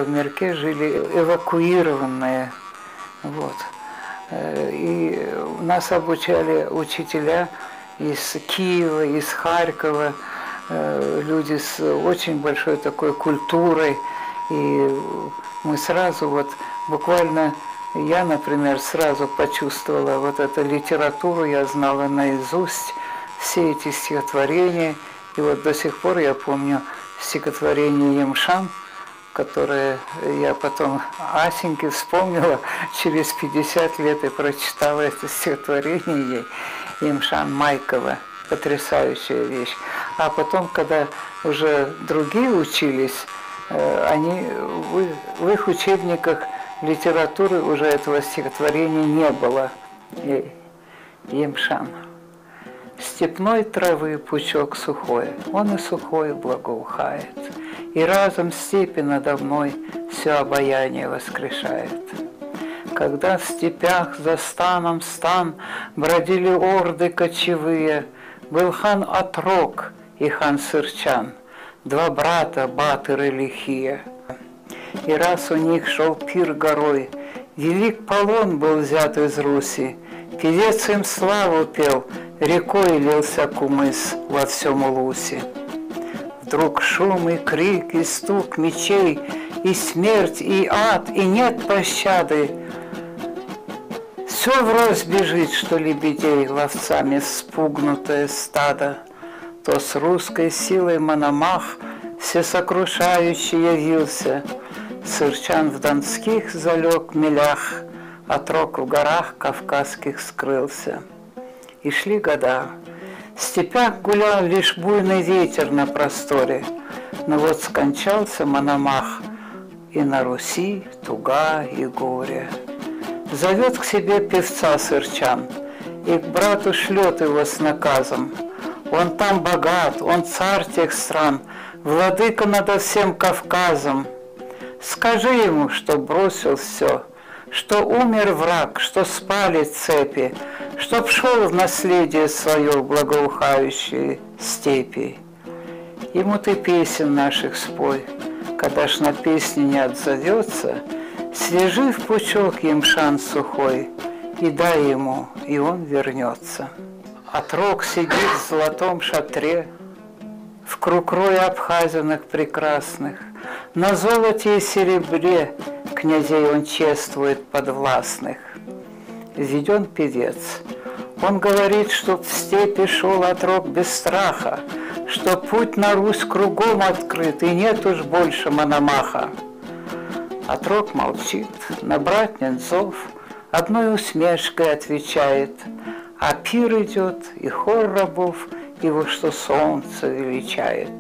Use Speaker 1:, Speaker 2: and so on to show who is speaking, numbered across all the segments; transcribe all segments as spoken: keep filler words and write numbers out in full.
Speaker 1: В Мерке жили эвакуированные. Вот. И нас обучали учителя из Киева, из Харькова, люди с очень большой такой культурой. И мы сразу вот, буквально, я, например, сразу почувствовала вот эту литературу, я знала наизусть все эти стихотворения. И вот до сих пор я помню стихотворение Емшан, которое я потом Асеньке вспомнила через пятьдесят лет и прочитала это стихотворение ей, Емшан Майкова, потрясающая вещь. А потом, когда уже другие учились, они, в их учебниках литературы уже этого стихотворения не было. Емшан. Степной травы пучок сухой, он и сухой благоухает, и разом степи надо мной все обаяние воскрешает. Когда в степях за станом стан бродили орды кочевые, был хан Отрок и хан Сырчан, два брата батыры лихие. И раз у них шел пир горой, велик полон был взят из Руси, певец им славу пел, рекой лился кумыс во всем Улусе. Вдруг шум и крик, и стук мечей, и смерть, и ад, и нет пощады. Все врозь бежит, что лебедей ловцами вспугнутое стадо. То с русской силой Мономах всесокрушающий явился. Сырчан в донских залег милях, Отрок в горах кавказских скрылся. И шли года. В степях гулял лишь буйный ветер на просторе, но вот скончался Мономах, и на Руси туга и горе. Зовет к себе певца Сырчан, и к брату шлет его с наказом. Он там богат, он царь тех стран, владыка над всем Кавказом. Скажи ему, что бросил все, что умер враг, что спали цепи, чтоб шел в наследие свое в благоухающие степи. Ему ты песен наших спой, когда ж на песне не отзовется, свяжи в пучок емшан сухой и дай ему, и он вернется. Отрок сидит в золотом шатре, в круг роя абхазинок прекрасных, на золоте и серебре князей он чествует подвластных. Введен певец. Он говорит, что в степи шел Отрок без страха, что путь на Русь кругом открыт, и нет уж больше Мономаха. Отрок молчит, на братнин зов одной усмешкой отвечает, а пир идет, и хор рабов его, что солнце величает.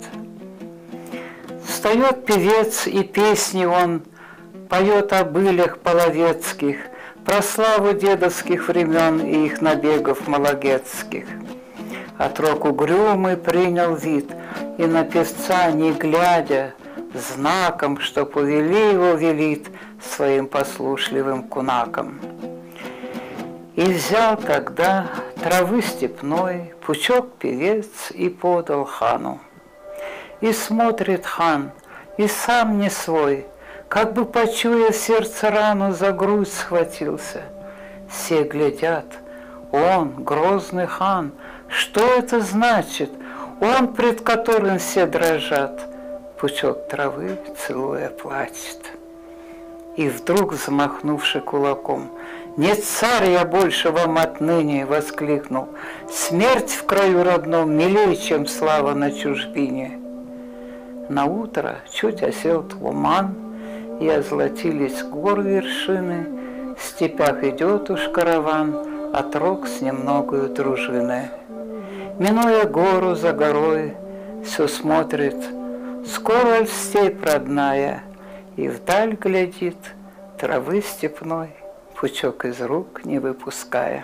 Speaker 1: Встает певец, и песни он поет о былях половецких, про славу дедовских времен и их набегов малогетских. Отрок угрюмый принял вид, и на певца, не глядя, знаком, что повели его велит своим послушливым кунакам. И взял тогда травы степной пучок певец и подал хану. И смотрит хан, и сам не свой, как бы, почуя в сердце рану, за грудь схватился. Все глядят, он, грозный хан, что это значит? Он, пред которым все дрожат, пучок травы, целуя, плачет. И вдруг, замахнувши кулаком, «Нет, царь я больше вам отныне!» — воскликнул. «Смерть в краю родном милее, чем слава на чужбине!» Наутро чуть осел туман, и озолотились гор вершины, в степях идет уж караван, Отрок с немногою дружиной. Минуя гору за горой, все смотрит, скоро ль степь родная, и вдаль глядит, травы степной, пучок из рук не выпуская.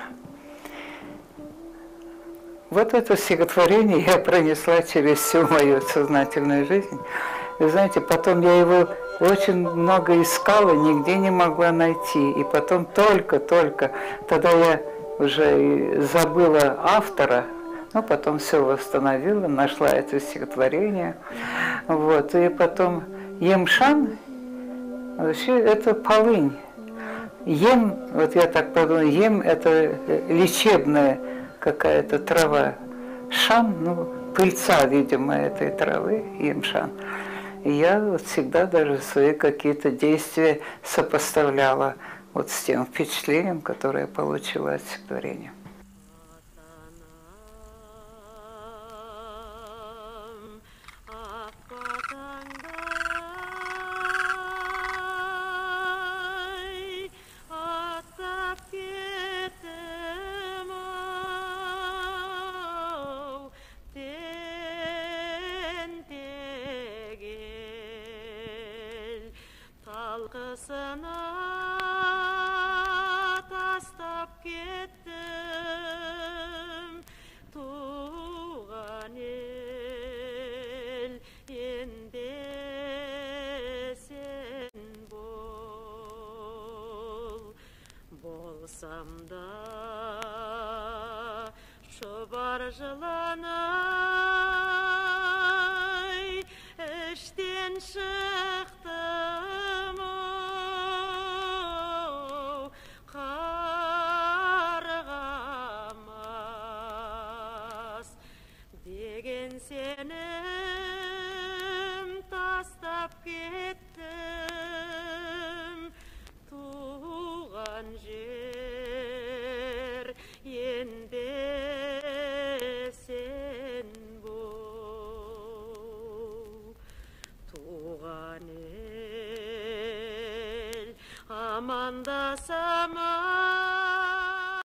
Speaker 1: Вот это стихотворение я пронесла через всю мою сознательную жизнь. Вы знаете, потом я его очень много искала, нигде не могла найти. И потом только-только, тогда я уже забыла автора, но потом все восстановила, нашла это стихотворение. Вот. И потом Емшан, Вообще это полынь. Ем, вот я так подумала, ем это лечебная какая-то трава. Шан, ну, пыльца, видимо, этой травы, емшан. И я вот всегда даже свои какие-то действия сопоставляла вот с тем впечатлением, которое я получила от стихотворения.
Speaker 2: Талқысына тастап кеттім туған ел, енді сен бол. Болсам да шұбар жыланай іштен шықтым деген сенім тастап кеттім туған жер, енді сен бол. Туған ел амандасам